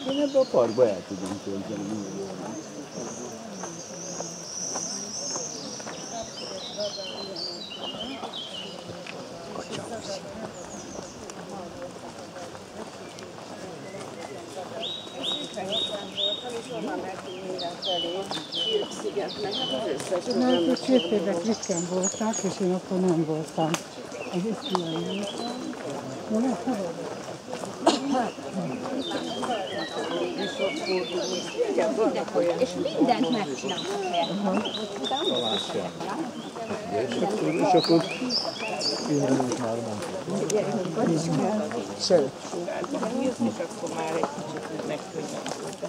Én ebbe a parkba el tudom tölteni. Mert a csirkébe ritkán voltak, és én akkor nem voltam. Az iszonyúan voltam. És mindent megcsináltak helyett. És akkor indulunk már mondtam. Sőt. És akkor már egy kicsit megkönnyebb.